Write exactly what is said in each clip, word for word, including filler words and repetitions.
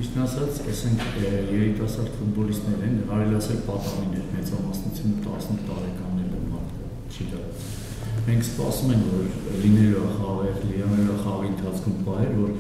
Ճիշտ ասած, ասենք երիտասարդ ֆուտբոլիստներ են, կարելի ասել պատանիներ, մեծամասնությունը տասնութ տարեկաններ մարդը չի դա։ Մենք սպասում ենք, որ լինելու է խաղեր, լինելու է խաղի ընթացքում պահեր, որ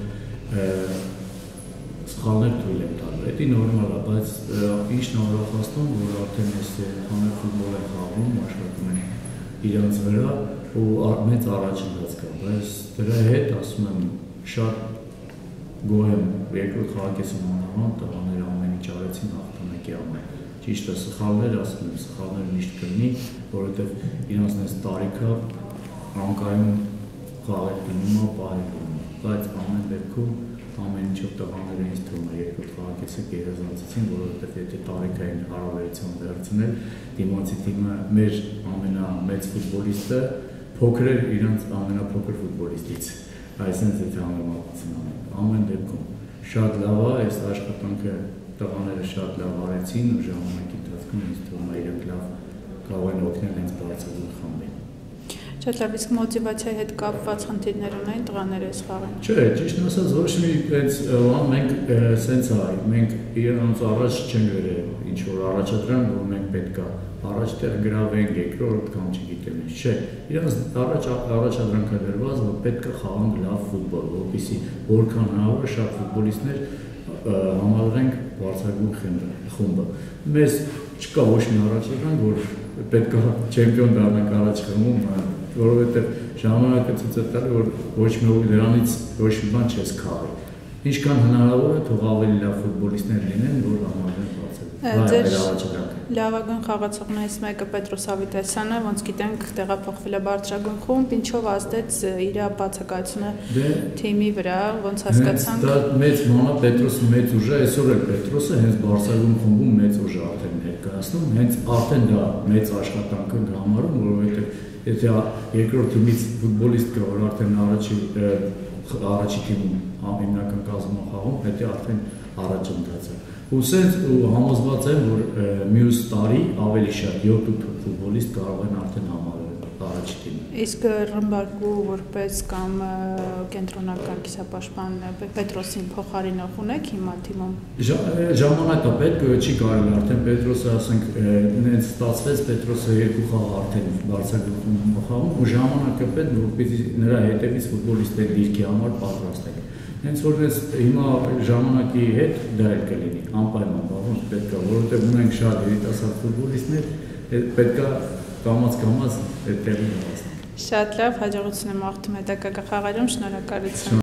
սխալներ թույլ են տալու։ Դա նորմալ է, բայց ինչն է ուրախացնում, որ արդեն այս երեխաները ֆուտբոլ են խաղում, աշխատում են իրենց վրա ու մեծ առաջընթաց կա, բայց դրա հետ ասում եմ շատ գոհ եմ երկրորդ խաղակեսում անհավան տղաները ամեն ինչ արեցին հաղթանակի համար։ Ճիշտ է, սխալներ ասում եմ, սխալներ միշտ կլինի, որովհետև իրենց այս տարիքը անկայուն խաղեր լինում է, պահեր լինում, բայց ամեն դեպքում ամեն ինչով տղաները ինձ թվում է երկրորդ խաղակեսը գերազանցեցին, որովհետև եթե տարիքային հարաբերություն վերցնել, դիմացի թիմը մեր ամենամեծ ֆուտբոլիստը փոքր էր իրենց ամենափոքր ֆուտբոլիստից, այսինքն եթե համեմատություն անենք, ամեն դեպքում շատ լավ է, այս աշխատանքը տղաները շատ լավ արեցին ու ժամանակի ընթացքում ինձ թվում է իրենք լավ կարող են օգնել հենց բարձրացնել խմբին։ Շատ լավ, իսկ մոտիվացիայի հետ կապված խնդիրներ ունեն տղաները այս խաղին։ Չէ, ճիշտ ասած ոչ մի այդպես բան մենք սենց է, մենք իրանց առաջ չենք գրել ինչ որ առաջադրանք, որ մենք պետք է առաջ տեղ գրավենք, երկրորդ կամ չգիտեմ ինչ, չէ, իրանց առաջ առաջադրանք է դրված, որ պետք է խաղանք լավ ֆուտբոլ, որպեսզի որքան հնարավոր է շատ ֆուտբոլիստներ համալրենք բարձրագույն խումբը։ Մեզ չկա ոչ մի առաջադրանք, որ պետք է չեմպիոն դառնանք առաջ խմբում, որովհետև ժամանակը ցույց է տալի, որ ոչ մի դրանից ոչ մի բան չես քաղի։ Ինչքան հնարավոր է, թող ավելի լավ ֆուտբոլիստներ լինեն, որ համալրեն բարձր։ Լավագույն խաղացողներից մեկը Պետրոս Ավետիսյանը, ոնց գիտենք, տեղափոխվել է բարձրագույն խումբ, ինչով ազդեց իր բացակայությունը թիմի վրա, ոնց հասկացանք։ Դա մեծ բան է, Պետրոսը մեծ ուժ է, այսօր էլ Պետրոսը հենց բարձրագույն խմբում մեծ ուժ է արդեն ներկայացնում, հենց արդեն դա մեծ աշխատանք է համարում, որովհետև եթե երկրորդ թիմից ֆուտբոլիստ կա, որ արդեն առաջի առաջի թիմում հիմնական կազմում խաղում, դա արդեն առաջընթաց է։ Ու սենց ու համոզված եմ, որ մյուս տարի ավելի շատ յոթ ֆուտբոլիստ կարող են արդեն համալրել առաջի թիմը։ Իսկ ռմբարկու որպես կամ կենտրոնական կիսապաշտպան Պետրոսին փոխարինող ունեք հիմա թիմում։ Ժամանակը պետք է չի կարելի արդեն Պետրոսը ասենք նենց ստացվեց Պետրոսը երկու խաղ արդեն բարձրագույն խաղում ու ժամանակը պետք որպեսզի նրա հետևից ֆուտբոլիստներ դիրքի համար պատրաստենք։ Հենց որ ես հիմա ժամանակի հետ դա էլ կլինի, անպայման բաղոնց պետք է, որովհետև ունենք շատ երիտասարդ ֆուտբոլիստներ, պետք է կամաց-կամաց այդ տեղին հասնենք։ Շատ լավ, հաջողություն եմ աղթում հետագա խաղերում, շնորհակալություն։